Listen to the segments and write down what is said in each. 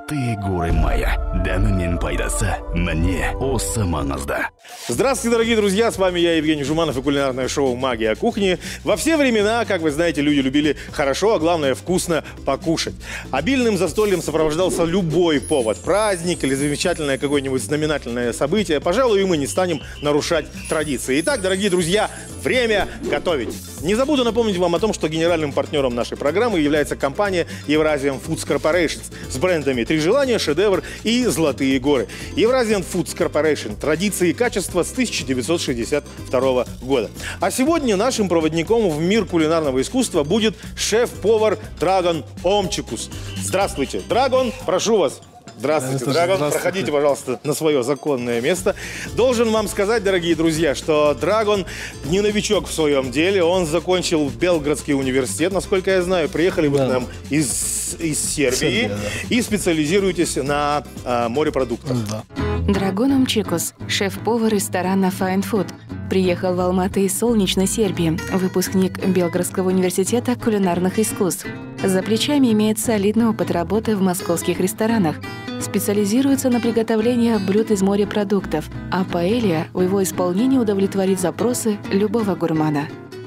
Золотые горы Майя. Дәмі пайдасы мне осы маңызды. Здравствуйте, дорогие друзья, с вами я, Евгений Жуманов, и кулинарное шоу «Магия кухни». Во все времена, как вы знаете, люди любили хорошо, а главное вкусно покушать. Обильным застольем сопровождался любой повод, праздник или замечательное какое-нибудь знаменательное событие. Пожалуй, и мы не станем нарушать традиции. Итак, дорогие друзья, время готовить. Не забуду напомнить вам о том, что генеральным партнером нашей программы является компания Eurasian Foods Corporation с брендами «Три желания», «Шедевр» и «Золотые горы». Eurasian Foods Corporation. Традиции и качество с 1962 года. А сегодня нашим проводником в мир кулинарного искусства будет шеф-повар Драгон Омчикус. Здравствуйте, Драгон, прошу вас. Здравствуйте, Драгон. Проходите, пожалуйста, на свое законное место. Должен вам сказать, дорогие друзья, что Драгон не новичок в своем деле. Он закончил Белградский университет, насколько я знаю. Приехали вы к нам из Сербии и специализируетесь на морепродуктах. Драгон Омчикус, шеф-повар ресторана Fine Food. Приехал в Алматы из солнечной Сербии, выпускник Белградского университета кулинарных искусств. За плечами имеет солидный опыт работы в московских ресторанах. Специализируется на приготовлении блюд из морепродуктов, а паэлья в его исполнении удовлетворит запросы любого гурмана.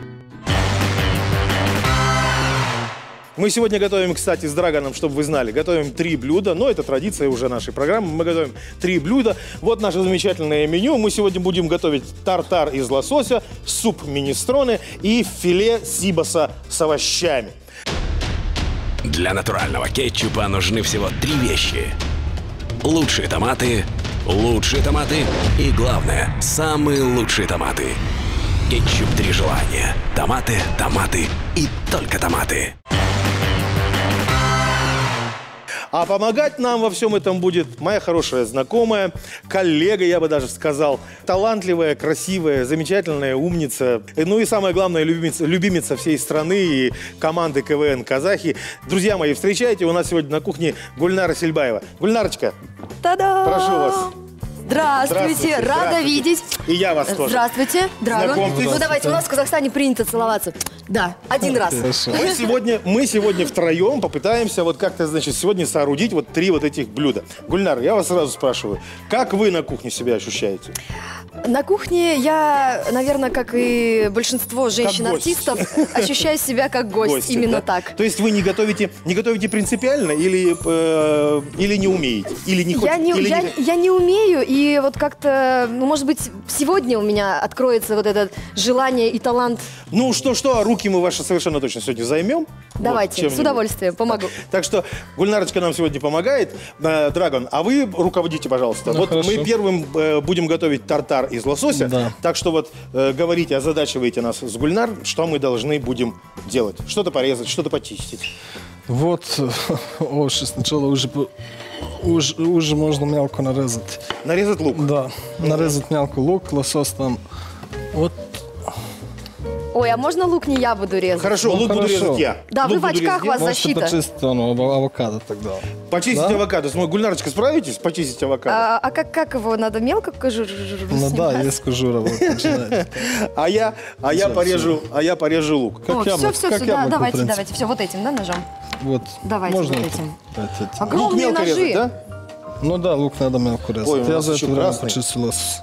Мы сегодня готовим, кстати, с Драгоном, чтобы вы знали, готовим 3 блюда. Но это традиция уже нашей программы. Мы готовим 3 блюда. Вот наше замечательное меню. Мы сегодня будем готовить тартар из лосося, суп минестроне и филе сибаса с овощами. Для натурального кетчупа нужны всего 3 вещи. Лучшие томаты и, главное, самые лучшие томаты. Кетчуп «Три желания». Томаты, томаты и только томаты. А помогать нам во всем этом будет моя хорошая знакомая, коллега, я бы даже сказал, талантливая, красивая, замечательная умница, ну и самое главное, любимица всей страны и команды КВН «Казахи». Друзья мои, встречайте, у нас сегодня на кухне Гульнара Сельбаева. Гульнарочка, та-дам! прошу вас. Здравствуйте, рада видеть. И я вас тоже. Здравствуйте, Драгон. Знакомьтесь. Ну давайте, у нас в Казахстане принято целоваться. Да, один раз. Мы сегодня втроем попытаемся вот как-то, значит, сегодня соорудить вот 3 вот этих блюда. Гульнар, я вас сразу спрашиваю, как вы на кухне себя ощущаете? На кухне я, наверное, как и большинство женщин-артистов, ощущаю себя как гость. Именно так. То есть вы не готовите принципиально или не умеете? Или не хотите? Я не умею, и вот как-то, ну, может быть, сегодня у меня откроется вот это желание и талант. Ну, что, руки мы ваши совершенно точно сегодня займем. Давайте, с удовольствием, помогу. Так что Гульнарочка нам сегодня помогает. Драгон, а вы руководите, пожалуйста. Да, вот хорошо. мы первым будем готовить тартар из лосося. Да. Так что вот говорите, озадачивайте нас с Гульнар, что мы должны будем делать. Что-то порезать, что-то почистить. Вот, сначала уже можно мелко нарезать. Нарезать лук. Да, нарезать мелко лук, лосось там. Вот. Ой, а можно лук не я буду резать? Хорошо, Ну, лук буду хорошо. резать я. Да, вы в очках, у вас Можете защита. почистить авокадо тогда. Почистить Да? авокадо. Гульнарочка, справитесь? Почистить авокадо. А как его надо мелко Ну да, есть кожура. Вот, начинает. А я порежу лук. Как яблоко, все, как да, яблоко, в давайте, принципе. все, вот этим, да, ножом? Вот. Давайте Можно вот это? этим. Этим. Лук Огромные мелко ножи. резать, да? Ну да, лук надо мелко резать. Ой, у Я нас за еще это время красный. почистил лосось.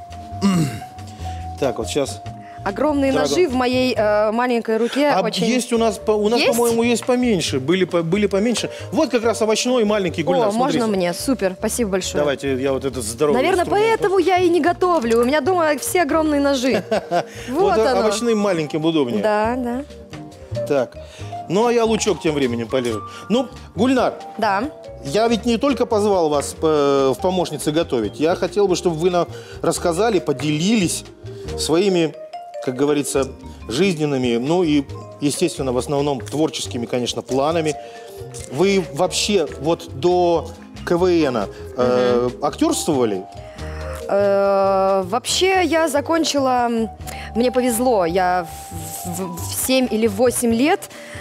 Так, вот сейчас. Огромные Драгон. ножи в моей маленькой руке. А очень... есть у нас, Есть? по-моему, есть поменьше. Были поменьше. Вот как раз овощной маленький Гульнар. О, можно смотрите. мне? Супер, спасибо большое. Давайте я вот этот здоровый Наверное, инструмент. поэтому я и не готовлю. У меня дома все огромные ножи. Вот оно. овощным маленьким удобнее. Да. Так. Ну, а я лучок тем временем полежу. Ну, Гульнар, Да. я ведь не только позвал вас в помощницы готовить. Я хотел бы, чтобы вы нам рассказали, поделились своими, как говорится, жизненными, ну и, естественно, в основном творческими, конечно, планами. Вы вообще вот до КВНа актерствовали? Вообще я закончила, мне повезло, я в 7 или 8 лет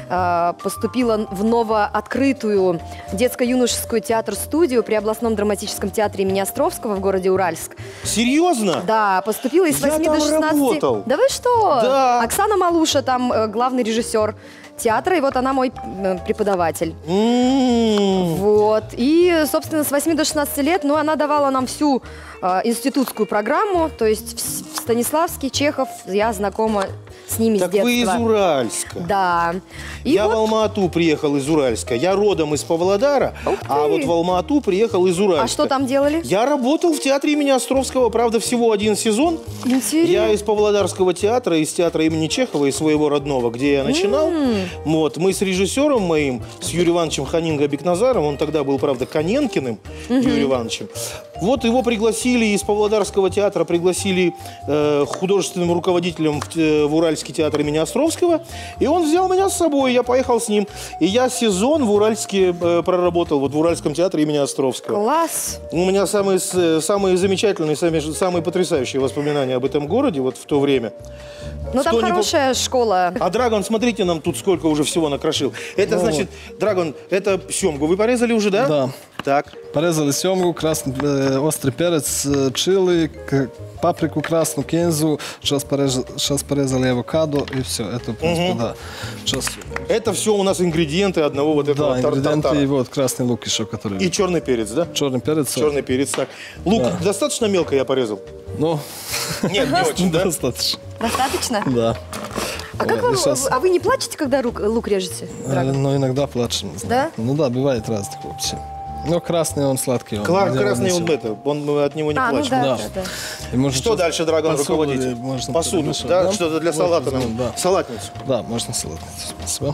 поступила в новооткрытую детско-юношескую театр-студию при областном драматическом театре имени Островского в городе Уральск. Серьезно? Да, поступила из 8 Я до там 16. работал. Да вы что? Да. Оксана Малуша, там главный режиссер театра, и вот она мой преподаватель. Вот. И, собственно, с 8 до 16 лет, ну, она давала нам всю институтскую программу, то есть Станиславский, Чехов, я знакома с ними с детства. Так вы из Уральска. Да. И Я вот... в Алма-Ату приехал из Уральска. Я родом из Павлодара, а вот в Алма-Ату приехал из Уральска. А что там делали? Я работал в театре имени Островского, правда, всего один сезон. Интересно. Я из Павлодарского театра, из театра имени Чехова, из своего родного, где я начинал. Вот, мы с режиссером моим, с Юрием Ивановичем Ханинго-Бекназаром, он тогда был, правда, Коненкиным Юрием Ивановичем. Вот его пригласили из Павлодарского театра, пригласили художественным руководителем в Уральский театр имени Островского. И он взял меня с собой, я поехал с ним. И я сезон в Уральске проработал, вот в Уральском театре имени Островского. Класс! У меня самые замечательные, самые потрясающие воспоминания об этом городе вот в то время. Ну, там хорошая школа. А Драгон, смотрите, нам тут сколько уже всего накрошил. Это значит, Драгон, это семгу вы порезали уже, да? Да. Так. Порезали семгу, красный острый перец, чили, паприку красную, кинзу. Сейчас порезали авокадо и все. Это, в принципе, да. Сейчас... Это все у нас ингредиенты одного вот этого Да, ингредиенты тартара. и вот красный лук еще, который... И черный перец, да? Черный перец. Черный перец, так. Лук достаточно мелко я порезал? Ну, Нет, не очень, да? достаточно. Достаточно? Да. А, как вы, а вы не плачете, когда лук режете? Ну, иногда плачем. Да? Ну да, бывает разных вообще. Но красный он сладкий. Красный он от него не плачет. Ну да, Да. да. И можно Что дальше, Драгон, посуду руководитель? можно Посуду, перемешать, да? Что-то для Вот салата возьмем, нам. да. Салатницу. Да, можно салатницу. Спасибо.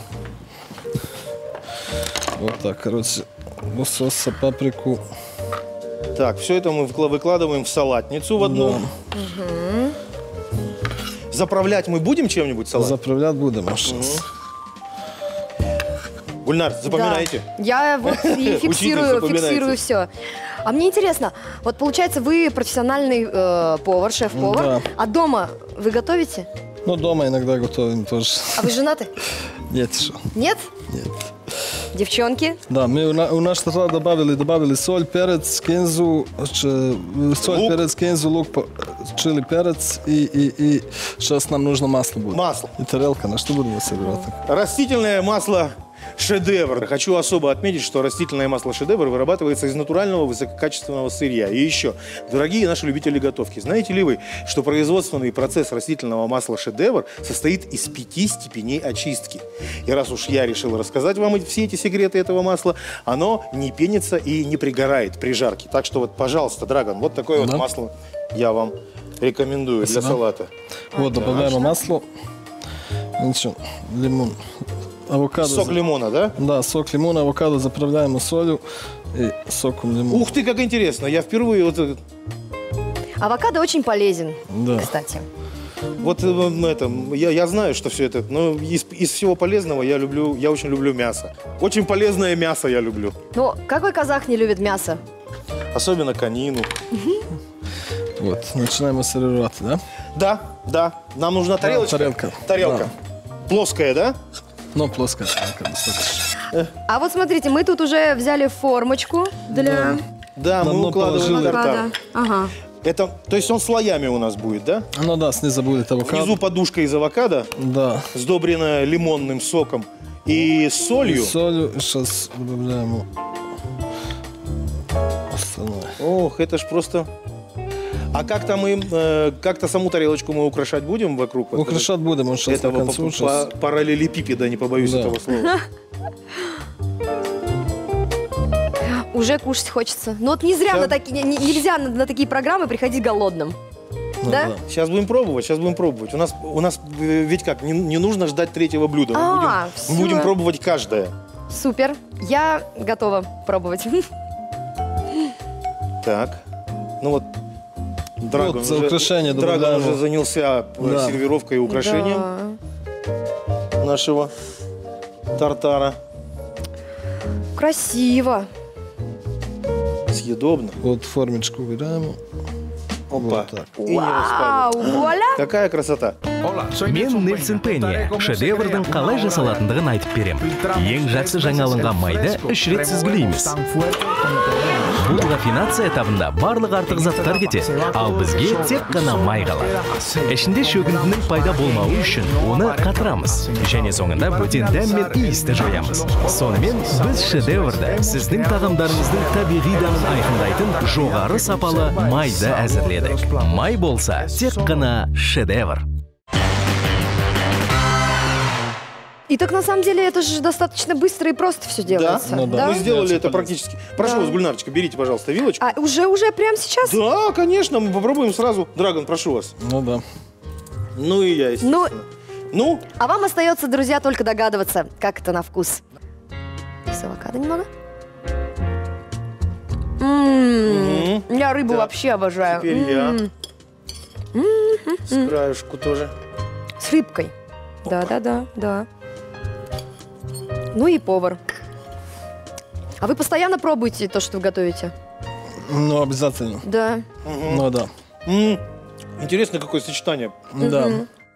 Вот так, короче, лосося, паприку. Так, все это мы выкладываем в салатницу в одну. Да. Заправлять мы будем чем-нибудь салат? Заправлять будем сейчас. Гульнар, запоминайте. Да. Я вот и фиксирую запоминайте. все. А мне интересно, вот получается, вы профессиональный повар, шеф-повар, Да. а дома вы готовите? Ну, дома иногда готовим тоже. А вы женаты? Нет еще. Нет? Нет. Девчонки? Да, мы у нас что-то добавили соль, перец, кинзу, соль, Лук. перец, кинзу, лук, чили, перец и сейчас нам нужно масло будет. Масло. И тарелка, на что будем сервировать? Растительное масло «Шедевр». Хочу особо отметить, что растительное масло «Шедевр» вырабатывается из натурального высококачественного сырья. И еще, дорогие наши любители готовки, знаете ли вы, что производственный процесс растительного масла «Шедевр» состоит из 5 степеней очистки? И раз уж я решил рассказать вам все эти секреты этого масла, оно не пенится и не пригорает при жарке. Так что вот, пожалуйста, Драгон, вот такое вот масло я вам рекомендую для салата. Вот, добавляем масло. Ничего, лимон. Авокадо. Сок лимона, да? Да, сок лимона, авокадо заправляем солью и соком лимона. Ух ты, как интересно! Я впервые вот... Авокадо очень полезен, Да. кстати. Вот я знаю, что все это, но из всего полезного я очень люблю мясо. Очень полезное мясо я люблю. Ну, какой казах не любит мясо? Особенно конину. Вот, начинаем сервировать, да? Да. Нам нужна тарелочка. Тарелка. Плоская, да? Ну, плоская тарелка достаточно. А вот смотрите, мы тут уже взяли формочку для... Да, На мы дно укладываем положили. тартар. Ага. Это, то есть он слоями у нас будет, да? Ну да, снизу будет авокадо. Внизу подушка из авокадо, Да. сдобренная лимонным соком и солью. Солью. Сейчас добавляем остальное. Ох, это ж просто... А как-то как-то саму тарелочку мы украшать будем вокруг? вот Украшать будем, он сейчас на этого концу. Сейчас. параллелепипеда, не побоюсь Да. этого слова. Уже кушать хочется. Ну вот не зря нельзя на такие программы приходить голодным. Ну, да? Сейчас будем пробовать. У нас ведь как, не нужно ждать третьего блюда. Мы всё. будем пробовать каждое. Супер. Я готова пробовать. Так, ну вот, Драгон, за украшение добавляем. уже занялся Да. сервировкой и украшением Да. нашего тартара. Красиво. Съедобно. Вот формочку убираем. Опа. Вот так. И не Вау, распадет. вуаля. Какая красота. Мен Нельсон Пенни, шедеврдың қалай жасалатындығын айтып берем. Ең жақсы жаңалынған майды 3 рет сүзгілейміз. Бұл рафинация этабында барлық артық заттар кетеді, ал бізге тек қана май қалады. Ішінде шөгіндінің пайда болмауы үшін оны қатырамыз, және соңында бөтен дәм мен иісті жоямыз. Сонымен біз шедеврді сіздің тағамдарыңыздың табиғи дәмін айқындайтын жоғары сапалы майды әзірледік. Май болса тек қана шедевр. И так на самом деле это же достаточно быстро и просто все делается. Да? Ну, да. Мы сделали это практически. Прошу вас, Гульнарочка, берите, пожалуйста, вилочку. А уже прямо сейчас? Да, конечно, мы попробуем сразу. Драгон, прошу вас. Ну да. Ну и я, естественно. Ну? А вам остается, друзья, только догадываться, как это на вкус. С авокадо немного. Я рыбу вообще обожаю. Теперь я. С краешку тоже. С рыбкой. Да. Ну и повар. А вы постоянно пробуете то, что вы готовите? Ну, обязательно. Да. Ну, да. Интересно, какое сочетание. Да.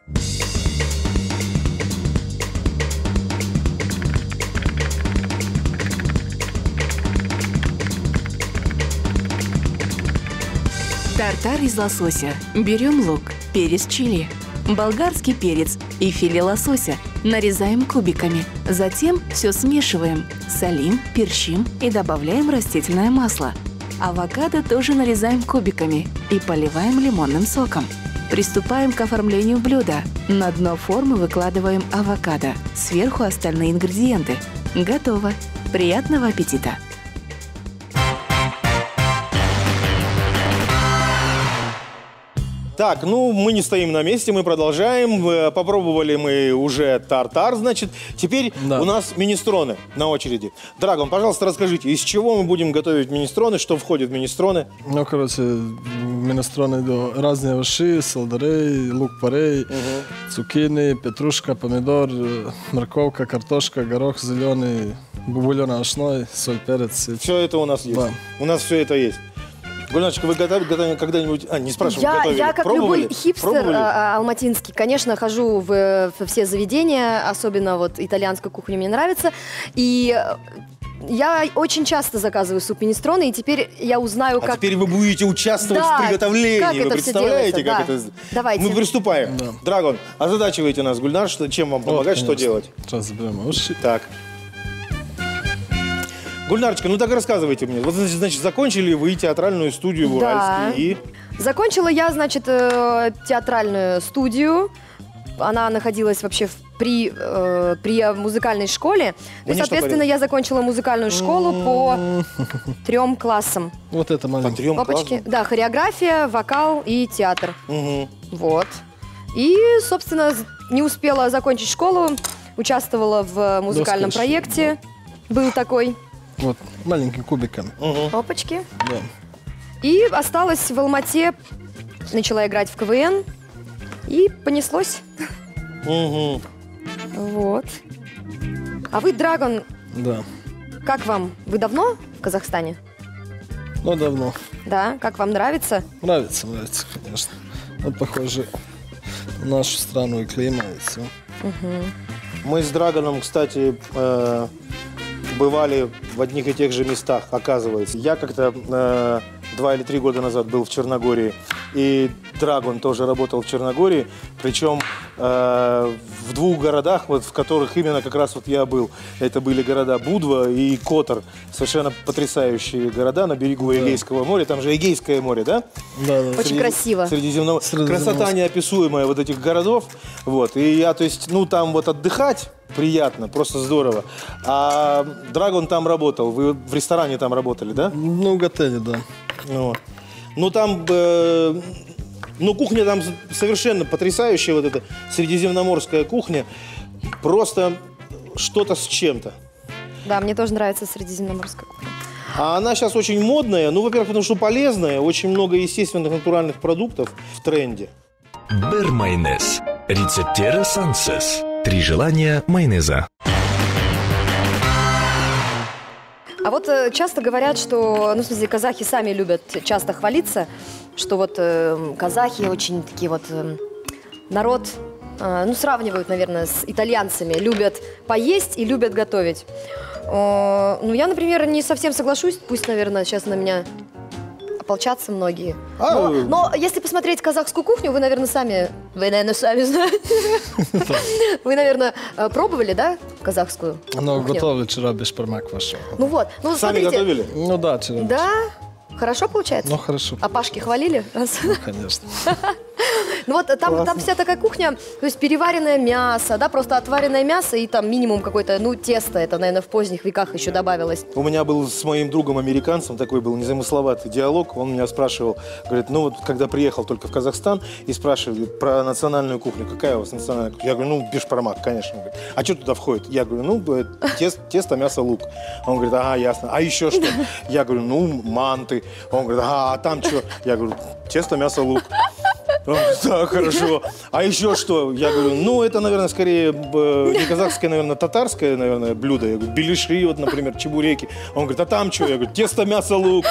Тартар из лосося. Берем лук, перец чили, болгарский перец и филе лосося. Нарезаем кубиками. Затем все смешиваем. Солим, перчим и добавляем растительное масло. Авокадо тоже нарезаем кубиками и поливаем лимонным соком. Приступаем к оформлению блюда. На дно формы выкладываем авокадо. Сверху остальные ингредиенты. Готово. Приятного аппетита! Так, ну, мы не стоим на месте, мы продолжаем. Попробовали мы уже тартар, значит. Теперь у нас минестроны на очереди. Драгон, пожалуйста, расскажите, из чего мы будем готовить минестроны, что входит в минестроны? Ну, короче, в минестроны идут разные овощи, сельдерей, лук-порей, цукини, петрушка, помидор, морковка, картошка, горох зеленый, бульон овощной, соль, перец. Все это у нас есть? Да. У нас все это есть. Гульнарочка, вы готовили когда-нибудь... не спрашиваю, готовили? Я как пробовали? Любой хипстер алматинский, конечно, хожу в все заведения, особенно вот итальянская кухня мне нравится. И я очень часто заказываю суп-минестроны, и теперь я узнаю, как... А теперь вы будете участвовать в приготовлении. Как вы это представляете, как это... Давайте. Мы приступаем. Да. Драгон, озадачивайте нас, Гульнар, чем вам помогать, что делать? Сейчас заберем овощи. Так. Гульнарочка, ну так рассказывайте мне. Вот, значит, закончили вы театральную студию в Уральске и... Закончила я, значит, театральную студию. Она находилась вообще при музыкальной школе. И, соответственно, я закончила музыкальную школу по 3 классам. Вот это маленький. По 3 классам? Да, хореография, вокал и театр. Вот. И, собственно, не успела закончить школу, участвовала в музыкальном проекте. Был такой... Вот, маленькими кубиками. Опачки. Да. И осталась в Алмате, начала играть в КВН, и понеслось. Вот. А вы, Драгон, да. Как вам? Вы давно в Казахстане? Ну, давно. Да? Как вам нравится? Нравится, конечно. Вот похоже на нашу страну и климат, и все. Мы с Драгоном, кстати, бывали в одних и тех же местах, оказывается. Я как-то 2 или 3 года назад был в Черногории, и Драгон тоже работал в Черногории, причем в 2 городах, вот, в которых именно как раз вот я был. Это были города Будва и Котор, совершенно потрясающие города на берегу Эгейского моря. Там же Эгейское море, да? Да. Очень красиво. Красота неописуемая вот этих городов. Вот. И я, то есть, ну там вот отдыхать приятно, просто здорово. А Драгон там работал, вы в ресторане там работали, да? Ну, в отеле, да. Вот. Ну там, ну кухня там совершенно потрясающая, вот эта средиземноморская кухня, просто что-то с чем-то. Да, мне тоже нравится средиземноморская кухня. А она сейчас очень модная, ну, во-первых, потому что полезная, очень много естественных натуральных продуктов в тренде. Бір майонез. Рецептері сансыз. 3 желания майонеза. А вот часто говорят, что, ну, в смысле, казахи сами любят часто хвалиться, что вот казахи очень такие вот народ ну, сравнивают, наверное, с итальянцами. Любят поесть и любят готовить. Ну, я, например, не совсем соглашусь. Пусть, наверное, сейчас на меня ополчатся многие. Но если посмотреть казахскую кухню, вы, наверное, сами знаете. Вы, наверное, пробовали, да, казахскую Ну, кухню? готовили вчера бешбармак ваш. Ну вот. Ну, Сами смотрите. готовили? Ну да, вчера. Да? Хорошо получается? Ну, хорошо. А Пашки хвалили? Ну, конечно. Ну вот там вся такая кухня, то есть переваренное мясо, да, просто отваренное мясо и там минимум какое-то, ну, тесто, это, наверное, в поздних веках еще добавилось. У меня был с моим другом-американцем такой был незамысловатый диалог. Он меня спрашивал, говорит, ну вот когда приехал только в Казахстан и спрашивали про национальную кухню, какая у вас национальная кухня? Я говорю, ну, бешбармак, конечно. Он говорит, а что туда входит? Я говорю, ну, тесто, мясо, лук. Он говорит, ага, ясно. А еще что? Я говорю, ну, манты. Он говорит, ага, а там что? Я говорю, тесто, мясо, лук. Он говорит, да, хорошо. А еще что? Я говорю, ну, это, наверное, скорее не казахское, наверное, татарское, наверное, блюдо. Я говорю, беляши, вот, например, чебуреки. Он говорит, а там что? Я говорю, тесто, мясо, лук.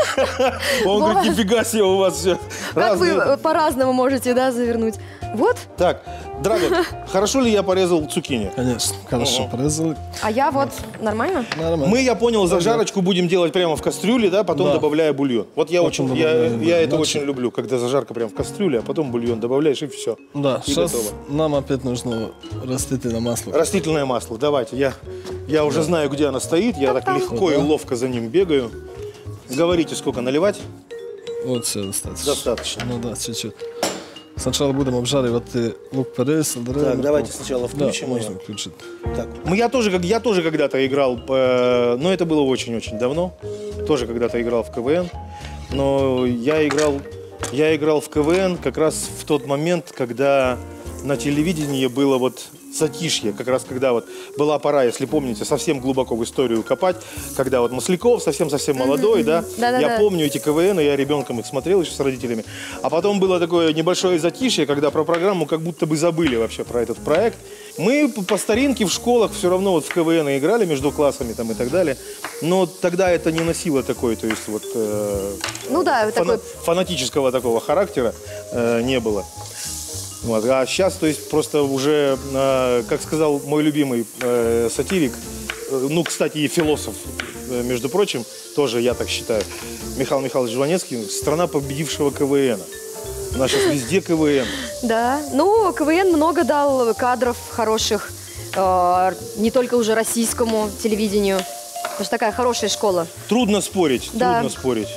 Он говорит, нифига себе у вас все. Как вы по-разному можете, да, завернуть. Вот. Так, Драгон, хорошо ли я порезал цукини? Конечно, хорошо порезали. А я вот нормально? Нормально. Мы, я понял, зажарочку будем делать прямо в кастрюле, да, потом Да. добавляя бульон. Вот я Потом очень, добавляем я это бульон. очень люблю, когда зажарка прямо в кастрюле, а потом бульон добавляешь и все. Да, И сейчас готово. нам опять нужно растительное масло. Растительное масло, давайте. Я уже знаю, где оно стоит, я так легко и ловко за ним бегаю. Говорите, сколько наливать? Вот все достаточно. Достаточно. Ну да, чуть-чуть. Сначала будем обжаривать лук-порей, сельдерей. Так, морковь. давайте сначала включим Да, её. можно включить. Так. Я тоже когда-то играл, но это было очень-очень давно. Тоже когда-то играл в КВН. Но я играл в КВН как раз в тот момент, когда на телевидении было вот затишье, как раз когда вот была пора, если помните, совсем глубоко в историю копать, когда вот Масляков совсем-совсем молодой, да? Да-да-да. Я помню эти КВН, я ребенком их смотрел еще с родителями. А потом было такое небольшое затишье, когда про программу как будто бы забыли вообще про этот проект. Мы по старинке в школах все равно вот в КВН играли между классами там и так далее, но тогда это не носило такой, то есть вот Ну да, такой... фанатического такого характера не было. Вот. А сейчас, то есть, просто уже, как сказал мой любимый сатирик, ну, кстати, и философ, между прочим, тоже я так считаю, Михаил Михайлович Жванецкий, страна победившего КВН. У нас сейчас везде КВН. Да, ну, КВН много дал кадров хороших, не только уже российскому телевидению, потому что такая хорошая школа. Трудно спорить, Да. трудно спорить.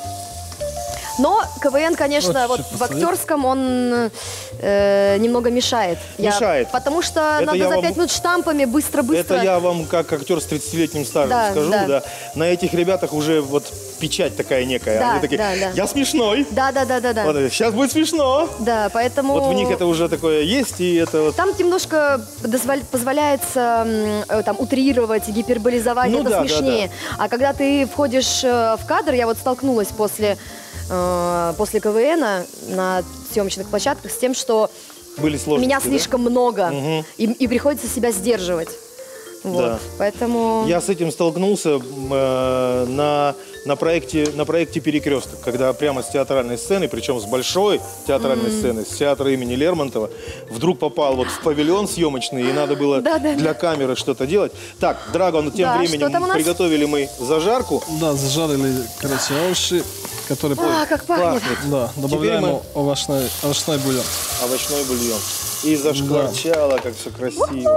Но КВН, конечно, Вот вот чуть в актерском он немного мешает. Мешает. Потому что Это надо я за вам- 5 минут штампами быстро-быстро. Это я вам, как актер с 30-летним стажем, Да, скажу, да. да. На этих ребятах уже вот печать такая некая. Да, Они такие, да. я смешной. Да. Вот, сейчас будет смешно. Да, поэтому... Вот в них это уже такое есть, и это вот... Там немножко позволяется там, утрировать, гиперболизовать, Ну это да, смешнее. А когда ты входишь в кадр, я вот столкнулась после КВН на съемочных площадках с тем, что Были сложности, меня да? слишком много, Мгм. и приходится себя сдерживать. Вот. Да. Поэтому... Я с этим столкнулся на проекте «Перекресток», когда прямо с театральной сцены, причем с большой театральной сцены, с театра имени Лермонтова, вдруг попал вот в павильон съемочный, и надо было Да. для камеры что-то делать. Так, Драгон, тем Да, временем что там у нас? приготовили мы зажарку. Да, зажарили, короче, овощи, которые... как пахнет. Да, добавляем мы- овощной бульон. Овощной бульон. И зашкварчало, как все красиво.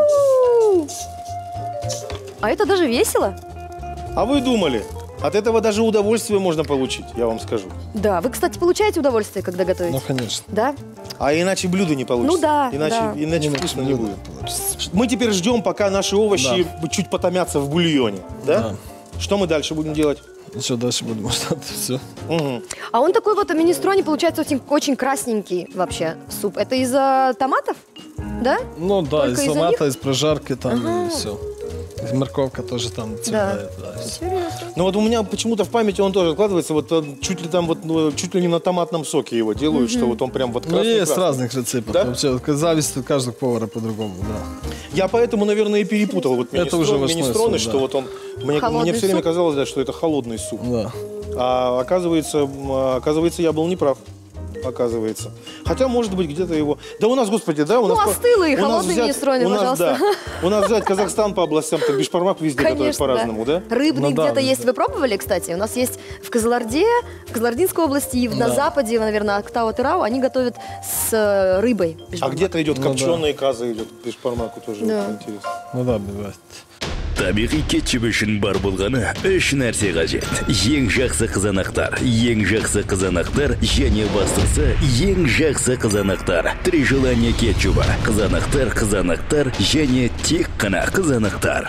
А это даже весело. А вы думали? От этого даже удовольствие можно получить, я вам скажу. Да, вы, кстати, получаете удовольствие, когда готовите? Ну, конечно. Да? А иначе блюдо не получится. Ну да, Иначе, да. иначе вкусно не будет. Мы теперь ждем, пока наши овощи чуть потомятся в бульоне. Да? Что мы дальше будем делать? Еще дальше будем ждать, все. Мгм. А он такой вот минестроне получается очень красненький вообще суп. Это из-за томатов? Да? Ну да, Только из из-за томата, из прожарки там и все. Морковка тоже там цветает. Да. Интересно. Но вот у меня почему-то в памяти он тоже откладывается, вот чуть ли там вот, чуть ли не на томатном соке его делают, что вот он прям вот Ну, есть красный. разных рецептов. Да? Вообще, вот зависит от каждого повара по-другому, да. Я поэтому, наверное, и перепутал вот Это уже овощной минестроны, суп, что да. вот он, мне Холодный все время суп? казалось, да, что это холодный суп. Да. А оказывается, я был неправ. оказывается. Хотя, может быть, где-то его... Да у нас, господи, да, у нас... Ну, остылый, холодный министроны, пожалуйста. Да. У нас взять Казахстан по областям, так бишпармак везде готовят по-разному, да? Рыбный Ну, да, где-то есть. да. Вы пробовали, кстати? У нас есть в Кызылорде, в Кызылординской области и на западе, наверное, Актау-Тырау, они готовят с рыбой. А где-то идет копченые казы, идет бишпармаку тоже интересно. Ну да, бывает. Табиғи кетчуп үшін бар болғаны үш нәрсе қажет. Ең жақсы қызанақтар, ең жақсы қызанақтар және бастысы ең жақсы қызанақтар. Три желания кетчупа. Қызанақтар және тек қана қызанақтар.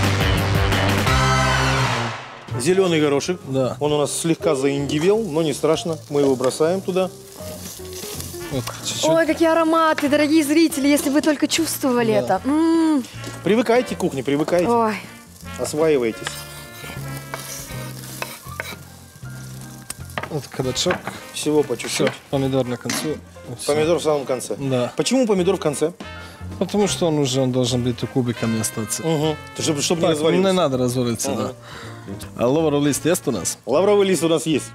Зеленый горошек. Да. Он у нас слегка заиндивел, но не страшно. Мы его бросаем туда. Вот, чуть-чуть. Ой, какие ароматы, дорогие зрители, если вы только чувствовали это. Привыкайте к кухне, привыкайте. Ой. Осваивайтесь. Вот кабачок. Всего по чуть-чуть. Все, помидор на концу. Всё. Помидор в самом конце. Да. Почему помидор в конце? Потому что он должен быть кубиками остаться. Угу. Чтобы не Так, развалился. не надо развалиться, да. А лавровый лист есть у нас? Лавровый лист у нас есть.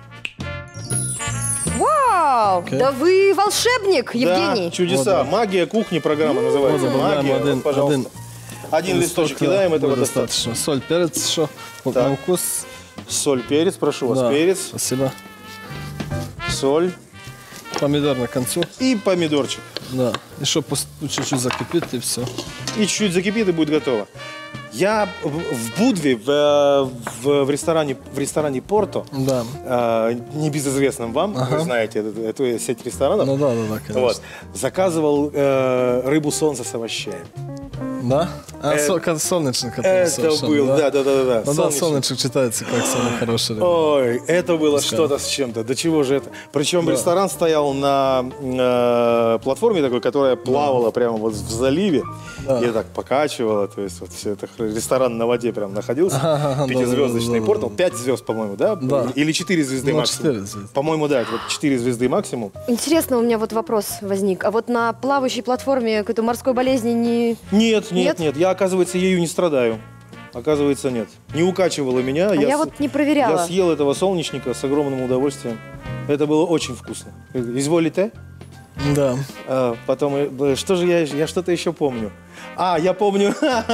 Вау! Да вы волшебник, Евгений. Да, чудеса. Вот, да. Магия кухни программа называется. Вот, добавляем Магия. один- Вот, пожалуйста. Один листочек кидаем, этого будет достаточно. Соль, перец, что? Вот Так. на вкус. Соль, перец, прошу вас. Да, Перец, Спасибо. соль Помидор на концу. и помидорчик. Да. Еще чуть-чуть закипит и все. И чуть-чуть закипит, и будет готово. Я в Будве, в ресторане Порто, Да. небезызвестном вам, вы знаете эту сеть ресторанов, Ну да, конечно. вот, заказывал рыбу солнца с овощами. Да? А солнечный, который Это совершенно, был, да. Ну да, солнечный. солнечный читается как самый хороший рыба. Ой, это было Пускай. что-то с чем-то. До чего же это? Причем ресторан стоял на платформе такой, которая плавала прямо вот в заливе. Да. И так покачивала. То есть вот все это ресторан на воде прям находился. Ага, Пятизвездочный да. Портал. 5 звезд, по-моему, да? Да. Или 4 звезды Ну, максимум. 4 звезды. По-моему, да, это вот 4 звезды максимум. Интересно, у меня вот вопрос возник. А вот на плавающей платформе какой-то морской болезни не... Нет. Нет? Я, оказывается, ею не страдаю. Оказывается, нет. Не укачивало меня. я вот не проверяла. Я съел этого солнечника с огромным удовольствием. Это было очень вкусно. Изволите? Да. Потом, что же я что-то еще помню. Я помню,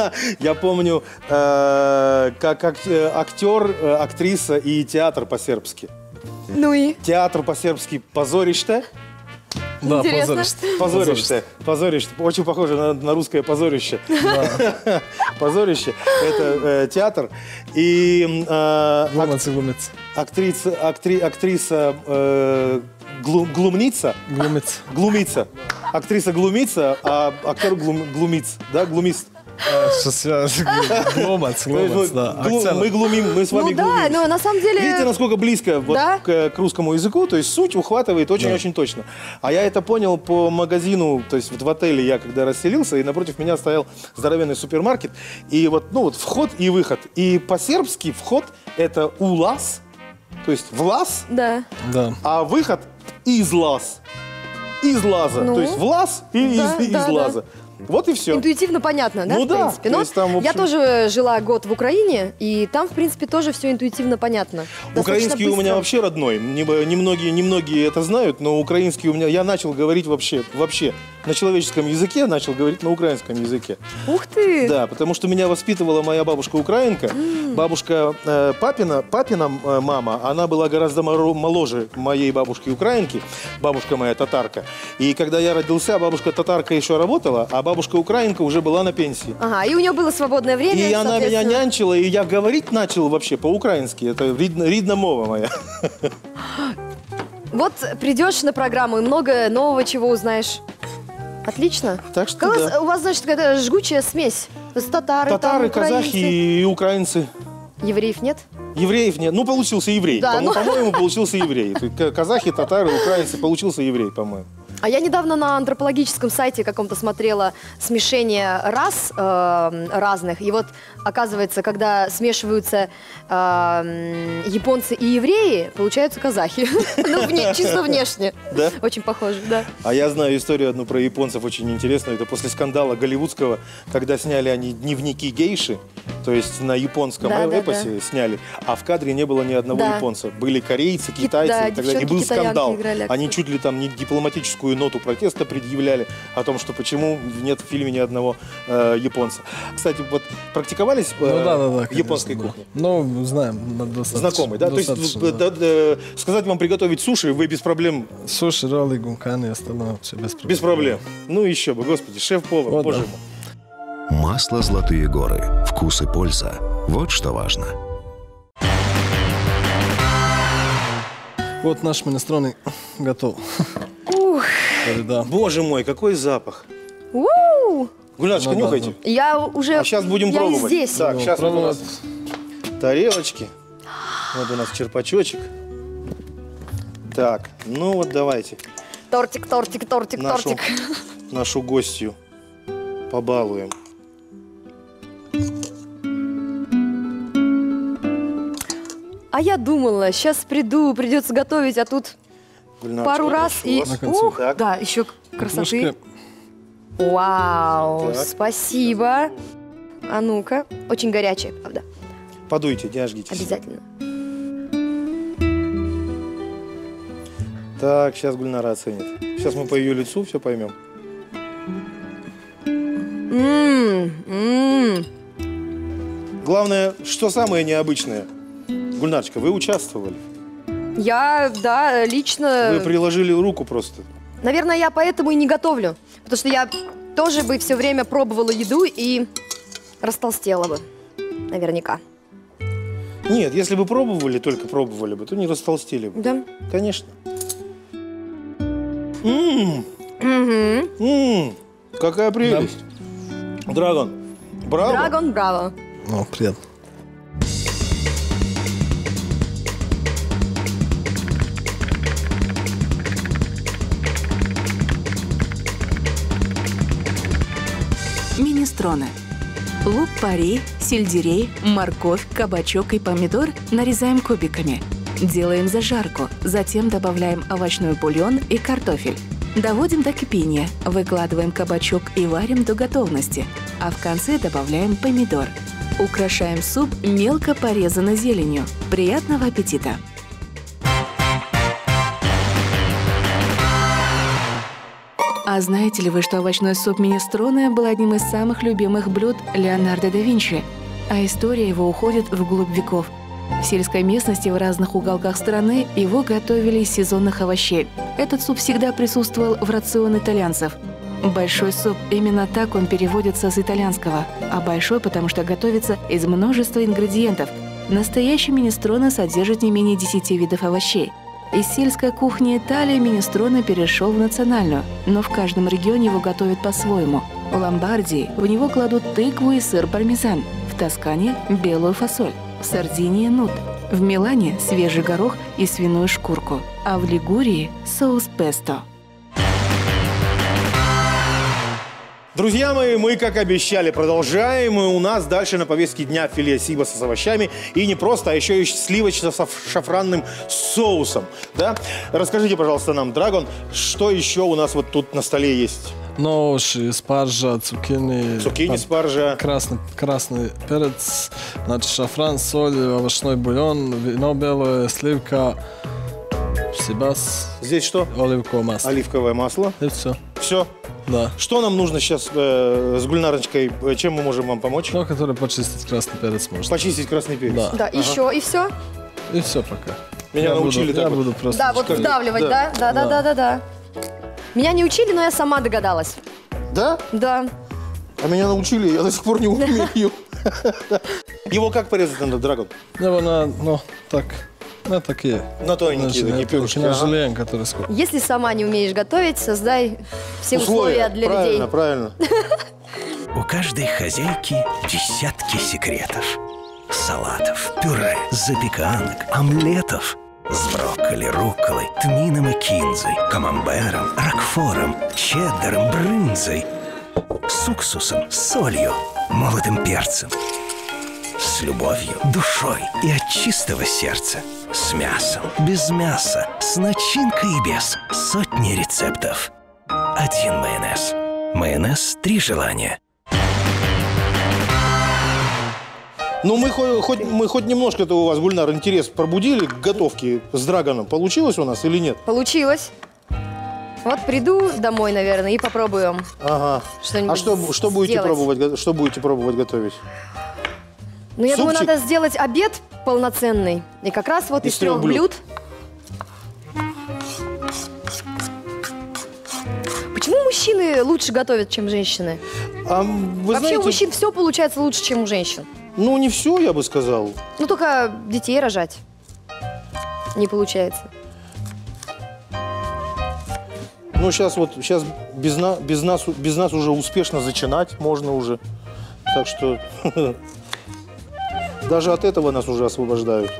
как актер, актриса и театр по-сербски. Ну и? Театр по-сербски «Позорище». Да, Интересно. Позорище. Очень похоже на русское позорище. Позорище. Это театр. И Глумец. актриса глумится. Актриса глумится, а актер глумится. Да, глумист. Сейчас я... Гломец, да. Мы глумим, мы с вами Ну да, глумимся. но на самом деле... Видите, насколько близко вот Да. к русскому языку, то есть суть ухватывает очень-очень точно. А я это понял по магазину, то есть вот в отеле я когда расселился, и напротив меня стоял здоровенный супермаркет, и вот вход и выход. И по-сербски вход это улаз, то есть влаз, Да. Да. а выход излаз. Из лаза, Ну, то есть влаз и да, из да, лаза. Вот и все. Интуитивно понятно, да, Ну в да, принципе? то Но есть там, в я общем- тоже жила год в Украине, и там, в принципе, тоже все интуитивно понятно. Достаточно Украинский у меня быстро. вообще родной. Немногие это знают, но украинский у меня... Я начал говорить вообще на человеческом языке, начал говорить на украинском языке. Ух ты! Да, потому что меня воспитывала моя бабушка украинка. Бабушка папина мама, она была гораздо моложе моей бабушки украинки. Бабушка моя татарка. И когда я родился, бабушка татарка еще работала, а бабушка украинка уже была на пенсии. Ага, и у нее было свободное время, И она меня соответственно. нянчила, и я говорить начал вообще по-украински. Это рідна мова моя. Вот придешь на программу и много нового чего узнаешь. Отлично. Так что да. У вас, значит, какая-то жгучая смесь. То есть татары, Татары, там, украинцы. казахи и украинцы. Евреев нет? Евреев нет. Ну, получился еврей. Да, По-моему, получился еврей. Казахи, татары, украинцы. Получился еврей, по-моему. А я недавно на антропологическом сайте каком-то смотрела смешение рас разных. И вот, оказывается, когда смешиваются японцы и евреи, получаются казахи. Ну, чисто внешне. Да? Очень похоже, да. А я знаю историю одну про японцев очень интересную. Это после скандала голливудского, когда сняли они дневники гейши. То есть на японском эпосе сняли, а в кадре не было ни одного японца. Были корейцы, китайцы и так далее. И был скандал. Они чуть ли там не дипломатическую ноту протеста предъявляли о том, что почему нет в фильме ни одного японца. Кстати, вот практиковались в японской кухне? Ну, знаем. Достаточно. Знакомый, да? Достаточно, то есть сказать вам приготовить суши, вы без проблем? Суши, роллы, гунканы и остальное вообще без проблем. Без проблем. Ну еще бы, господи, шеф-повар, Вот, боже да. мой. Масло «Золотые горы». Вкус и польза. Вот что важно. Вот наш минестроне готов. Ух. Да. Боже мой, какой запах. У-у-у. Гульнарочка, нюхайте. Я уже... А сейчас будем пробовать. здесь. Так, сейчас вот у нас тарелочки. Вот у нас черпачочек. Так, ну вот давайте. Тортик. Нашу гостью побалуем. А я думала, сейчас придется готовить, а тут Гульнарочка, пару раз прошу и... вас. Ух, Так. да, еще красоты. Немножко Вау, Так. спасибо. А ну-ка, очень горячая, правда. Подуйте, не жгитесь. Обязательно. Так, сейчас Гульнара оценит. Сейчас мы по ее лицу все поймем. Главное, что самое необычное. Гульнарочка, вы участвовали. Я, да, лично... Вы приложили руку просто. Наверное, я поэтому и не готовлю. Потому что я тоже бы все время пробовала еду и растолстела бы. Наверняка. Нет, если бы пробовали, только пробовали бы, то не растолстели бы. Да? Конечно. Угу. Какая прелесть. Драгон, браво. Драгон, браво. Ну, приятно. Минестроне. Лук-порей, сельдерей, морковь, кабачок и помидор нарезаем кубиками. Делаем зажарку, затем добавляем овощной бульон и картофель. Доводим до кипения, выкладываем кабачок и варим до готовности, а в конце добавляем помидор. Украшаем суп мелко порезанной зеленью. Приятного аппетита! А знаете ли вы, что овощной суп минестроне был одним из самых любимых блюд Леонардо да Винчи? А история его уходит вглубь веков. В сельской местности в разных уголках страны его готовили из сезонных овощей. Этот суп всегда присутствовал в рационе итальянцев. Большой суп, именно так он переводится с итальянского, а большой, потому что готовится из множества ингредиентов. Настоящий минестроне содержит не менее 10 видов овощей. Из сельской кухни Италии минестроне перешел в национальную, но в каждом регионе его готовят по-своему. В Ломбардии в него кладут тыкву и сыр пармезан, в Тоскане – белую фасоль, в Сардинии – нут, в Милане – свежий горох и свиную шкурку, а в Лигурии – соус песто. Друзья мои, мы, как обещали, продолжаем. И у нас дальше на повестке дня филе сибаса с овощами. И не просто, а еще и сливочно-шафранным соусом. Да? Расскажите, пожалуйста, нам, Драгон, что еще у нас вот тут на столе есть? Нож, спаржа, цукини. Цукини, спаржа. Красный перец, значит, шафран, соль, овощной бульон, вино белое, сливка, сибас. Здесь что? Оливковое масло. Оливковое масло. И все. Все. Да. Что нам нужно сейчас с Гульнарочкой? Чем мы можем вам помочь? Ну, который почистить красный перец можно. Почистить красный перец. Да. Да, еще, и все? И все пока. Меня научили так Я вот. буду просто... Да, вот вдавливать, да? Да. Меня не учили, но я сама догадалась. Да? Да. А меня научили, я до сих пор не умею. Его как порезать надо, Драгон? Его так... Ну, такие. На тоненькие такие перышки. На желен, который сколько. Если сама не умеешь готовить, создай все условия для людей. Правильно. У каждой хозяйки десятки секретов. Салатов, пюре, запеканок, омлетов. С брокколи, рукколой, тмином и кинзой, камамбером, рокфором, чеддером, брынзой. С уксусом, солью, молотым перцем. С любовью, душой и от чистого сердца. С мясом, без мяса, с начинкой и без. Сотни рецептов. Один майонез. Майонез «Три желания». Ну, мы хоть немножко-то у вас, Гульнар, интерес пробудили к готовке с Драгоном. Получилось у нас или нет? Получилось. Вот приду домой, наверное, и попробуем. Ага. Что-нибудь что будете сделать. пробовать? Что будете пробовать готовить? Ну, я думаю, Супчик? надо сделать обед полноценный. И как раз вот из 3 блюд. Почему мужчины лучше готовят, чем женщины? Вы Вообще знаете, у мужчин все получается лучше, чем у женщин. ну, не все, я бы сказал. Ну, только детей рожать не получается. Ну, сейчас без нас уже успешно зачинать можно уже. Так что даже от этого нас уже освобождают.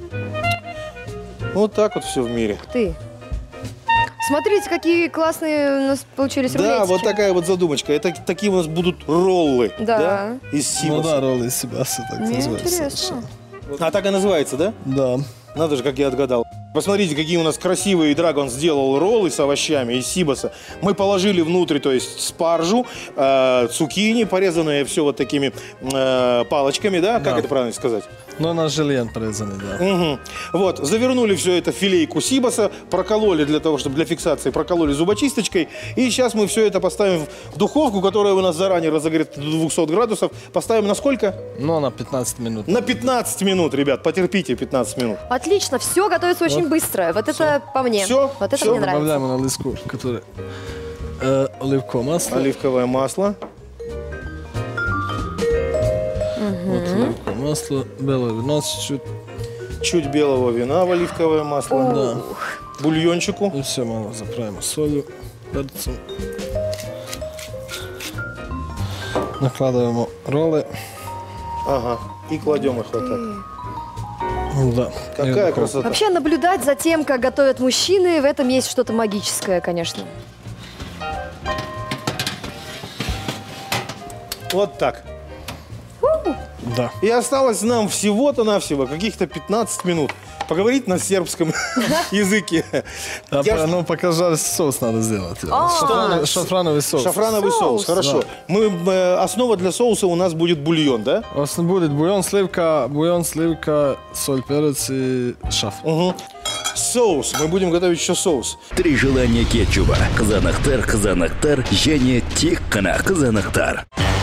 Вот так вот все в мире. Ты. Смотрите, какие классные у нас получились рулетики. Да, вот такая вот задумочка. Это такие у нас будут роллы. Да. Из Ну сибаса. да, роллы из сибаса так Мне называется. интересно. А так и называется, да? Да. Надо же, как я отгадал. Посмотрите, какие у нас красивые Драгон сделал роллы с овощами из сибаса. Мы положили внутрь, то есть спаржу, цукини, порезанные все вот такими палочками, да? Как это правильно сказать? Ну, на жильен порезанный, да. Угу. Вот, завернули все это в филейку сибаса, прокололи для того, чтобы для фиксации, прокололи зубочисточкой. И сейчас мы все это поставим в духовку, которая у нас заранее разогрета до 200 градусов. Поставим на сколько? Ну, на 15 минут. На 15 минут, ребят. Потерпите 15 минут. Отлично, все готовится очень быстро. Вот это по мне. Всё? Вот это Всё? мне нравится. Добавляем на лиску, который оливковое масло. Оливковое масло. Вот оливковое масло, белое вино чуть-чуть. Чуть белого вина в оливковое масло. Да. Бульончику. И все мало заправим солью, перцем. Накладываем роллы. Ага. И кладем их вот так. Да. Какая красота. Вообще наблюдать за тем, как готовят мужчины, в этом есть что-то магическое, конечно. Вот так. Да. И осталось нам всего-то-навсего каких-то 15 минут поговорить на сербском языке. Ну, пока жарить соус надо сделать. Шафрановый соус. Шафрановый соус, хорошо. Основа для соуса у нас будет бульон, да? Будет бульон, сливка, соль, перец и шаф. Угу. Соус. Мы будем готовить еще соус. 3 желания кетчупа. Қызанақтар, және тек қана қызанақтар.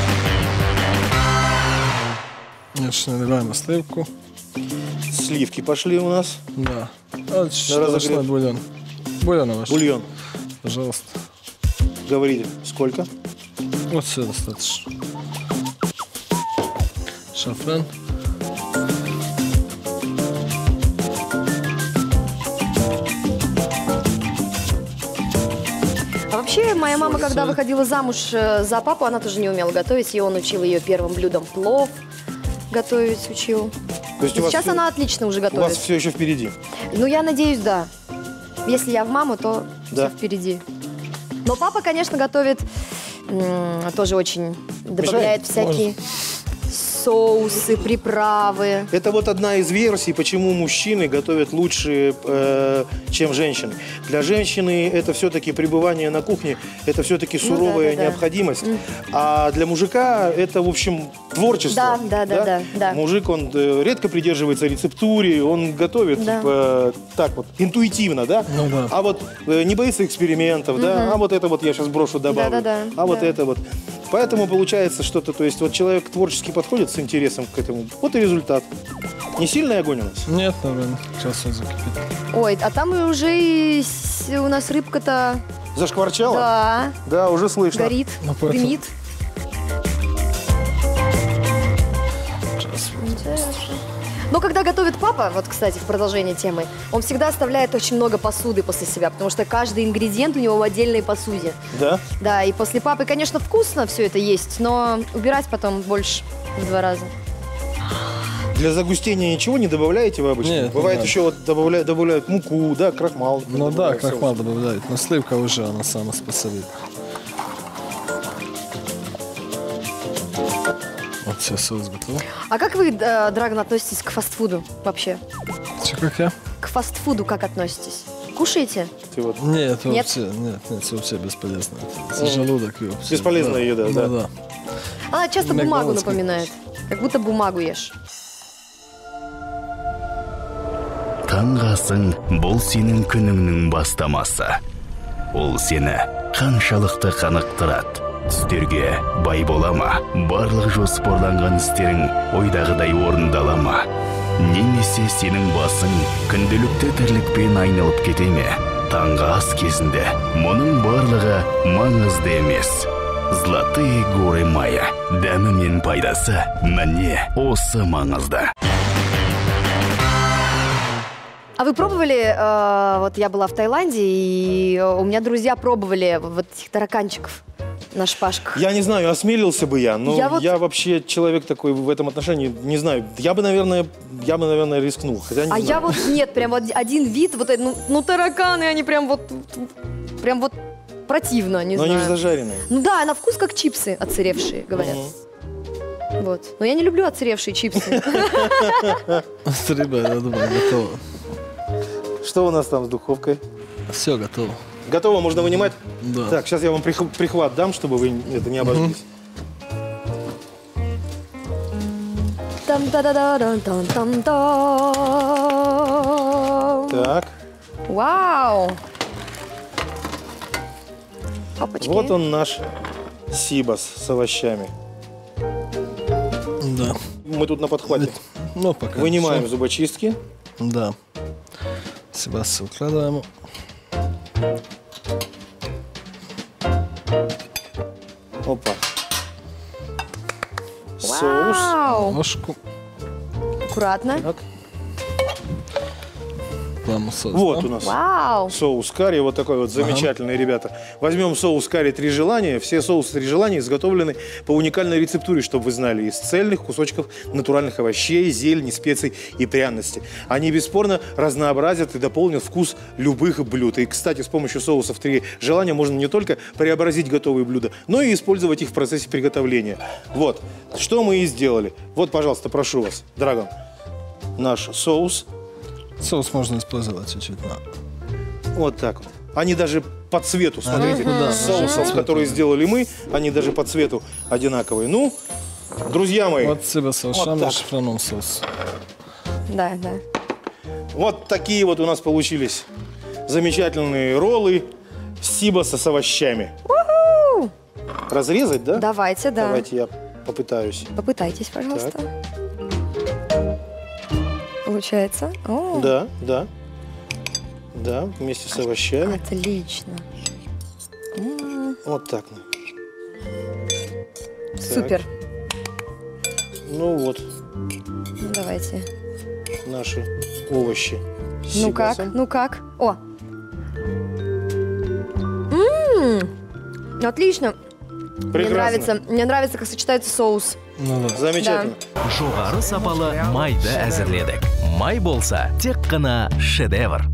Значит, наливаем сливку. Сливки пошли у нас. Да. А, чуть-чуть разогрев. овощной бульон. Бульон овощной. Бульон. Пожалуйста. Говорите, сколько? Вот все достаточно. Шафран. А вообще, моя мама, когда выходила замуж за папу, она тоже не умела готовить, и он учил ее первым блюдом плов готовить, учил. То есть И у вас сейчас всё- она отлично уже У вас готовит. все еще впереди. Ну, я надеюсь, да. Если я в маму, то Да. все впереди. Но папа, конечно, готовит тоже очень, добавляет всякие соусы, приправы. Это вот одна из версий, почему мужчины готовят лучше, чем женщины. Для женщины это все-таки пребывание на кухне, это все-таки суровая да. необходимость. А для мужика это, в общем, творчество. Да. Мужик, он редко придерживается рецептуре, он готовит Да. так вот, интуитивно, да? Ну да. А вот не боится экспериментов, да? А вот это вот я сейчас брошу, добавлю. Да. А вот это вот. Поэтому получается что-то, то есть вот человек творчески подходит с интересом к этому. Вот и результат. Не сильный огонь у нас? Нет, наверное. Сейчас он закипит. Ой, а там уже у нас рыбка-то, Зашкварчало? да, Да, уже слышно. горит, Ну, поэтому- дымит. Сейчас. Но когда готовит папа, вот, кстати, в продолжение темы, он всегда оставляет очень много посуды после себя, потому что каждый ингредиент у него в отдельной посуде. Да? Да, и после папы, конечно, вкусно все это есть, но убирать потом больше в 2 раза. Для загустения ничего не добавляете вы обычно? Нет, Бывает не еще вот добавляют муку, да, крахмал. Ну да, Добавляют крахмал соус. добавляют. Но сливка уже, она сама спасает. Вот все, соус готов. А как вы, Драгон, относитесь к фастфуду вообще? Че, как я? К фастфуду как относитесь? Кушаете? Ты вот Нет, Нет? вообще, нет, вообще бесполезно. Это желудок и вообще. Бесполезная еда, да. Да. Она часто бумагу Макдональдс напоминает, как будто бумагу ешь. таңғасың, бұл сенің күніңнің бастамасы. Ол сені қаншалықты қанықтырады. Түстерге бай бола ма? Барлық жоспарланған істерің ойдағыдай орындала ма? Немесе сенің басың күнделікті тірлікпен айналып кете ме? Таңғы ас кезінде мұның барлығы маңызды емес. Золотые горы мая. Дәмі мен пайдасы міне осы маңызды. А вы пробовали, вот я была в Таиланде, и у меня друзья пробовали вот этих тараканчиков на шпажках. Я не знаю, осмелился бы я, но я вот... вообще человек такой в этом отношении, не знаю. Я бы, наверное, рискнул. Хотя не знаю. Я вот нет, прям вот один вид, вот ну тараканы, они прям вот противно, не знаю. Но они же зажаренные. Ну да, на вкус как чипсы отсыревшие, говорят. Вот. Но я не люблю отсыревшие чипсы. Ребята, я думаю, готово. Что у нас там с духовкой? Все готово. Готово, можно вынимать? Да. Так, сейчас я вам прихват дам, чтобы вы это не обожглись. Так. Вау! Опачки. Вот он наш сибас с овощами. Да. Мы тут на подхвате. Ну, пока. Вынимаем зубочистки. Да. Сибас укладываем. Опа. Соус. Вау! Ложку. Аккуратно. Так. Соус, Вот да? у нас Вау! соус карри, вот такой вот замечательный, ребята. Возьмем соус карри «Три желания». Все соусы «Три желания» изготовлены по уникальной рецептуре, чтобы вы знали, из цельных кусочков натуральных овощей, зелени, специй и пряностей. Они бесспорно разнообразят и дополнят вкус любых блюд. И, кстати, с помощью соусов «Три желания» можно не только преобразить готовые блюда, но и использовать их в процессе приготовления. Вот, что мы и сделали. Вот, пожалуйста, прошу вас, Драгон, наш соус. Соус можно использовать чуть-чуть. Вот так вот. Они даже по цвету, смотрите, да, соусов, которые сделали мы, они даже по цвету одинаковые. Ну, друзья мои. Вот сибас вот овощами, шифроном соус. Да, да. Вот такие вот у нас получились замечательные роллы сибаса с овощами. У-ху! Разрезать, да? Давайте, да. Давайте я попытаюсь. Попытайтесь, пожалуйста. Получается? О. Да, да. Да, вместе с овощами. Отлично. Вот так. Супер. Так. Ну вот. Ну, давайте. Наши овощи. Ну как? Ну как? О! Отлично. Прекрасно. Мне нравится, как сочетается соус. Ну, да. Замечательно. Жоғары сапалы майды әзірледік. Май болса, тек қана шедевр.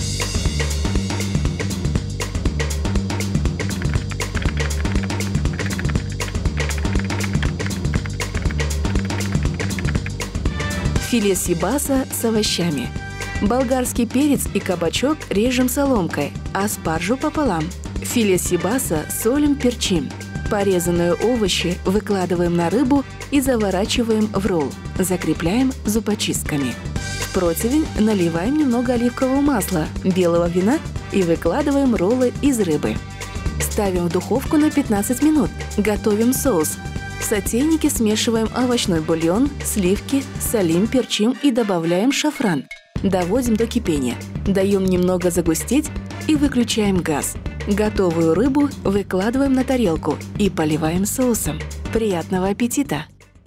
Филе сибаса с овощами. Болгарский перец и кабачок режем соломкой, а спаржу пополам. Филе сибаса солим, перчим. Порезанные овощи выкладываем на рыбу и заворачиваем в ролл. Закрепляем зубочистками. В противень наливаем немного оливкового масла, белого вина и выкладываем роллы из рыбы. Ставим в духовку на 15 минут. Готовим соус. В сотейнике смешиваем овощной бульон, сливки, солим, перчим и добавляем шафран. Доводим до кипения. Даем немного загустеть и выключаем газ. Готовую рыбу выкладываем на тарелку и поливаем соусом. Приятного аппетита!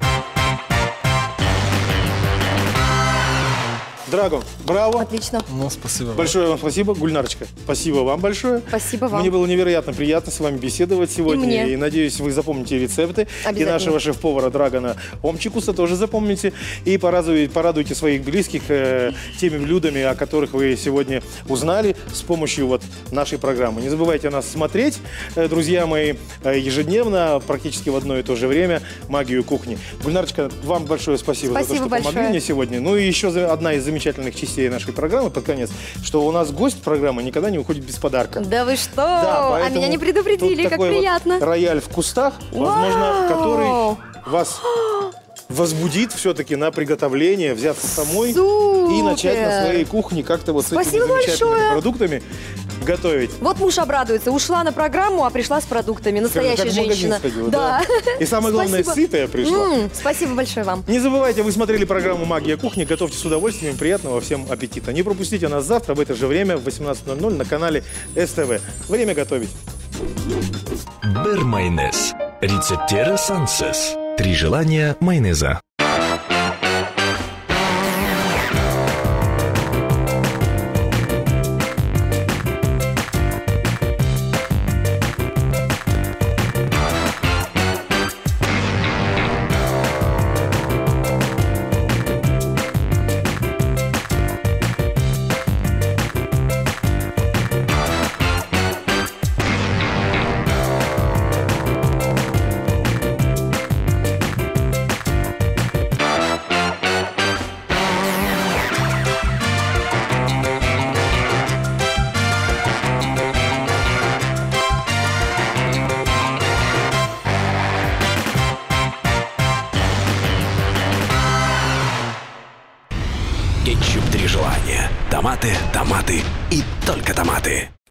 Драгон, браво. Отлично. Ну, спасибо. Большое вам спасибо, Гульнарочка. Спасибо вам большое. Спасибо вам. Мне было невероятно приятно с вами беседовать сегодня. И мне. И надеюсь, вы запомните рецепты. И нашего шеф-повара Драгона Омчикуса тоже запомните. И порадуйте своих близких теми блюдами, о которых вы сегодня узнали с помощью вот нашей программы. Не забывайте нас смотреть, друзья мои, ежедневно, практически в одно и то же время, «Магию кухни». Гульнарочка, вам большое спасибо за то, что помогли мне сегодня. Ну и еще одна из замечательных частей нашей программы под конец, что у нас гость программы никогда не уходит без подарка. Да вы что? Да, а меня не предупредили, как приятно. Вот рояль в кустах, возможно, который вас возбудит все-таки на приготовление, взяться самой Супер! и начать на своей кухне как-то вот с этими Спасибо замечательными большое! продуктами готовить. Вот муж обрадуется. Ушла на программу, а пришла с продуктами. Настоящая Как в магазин женщина. сходила, Да. И самое главное, Спасибо. сытая пришла. Спасибо большое вам. Не забывайте, вы смотрели программу «Магия кухни». Готовьте с удовольствием. Приятного всем аппетита. Не пропустите нас завтра в это же время в 18:00 на канале СТВ. Время готовить. Бір майонез. Рецептері сансыз. 3 желания майонеза. Кетчуп 3 желания. Томаты, томаты и только томаты.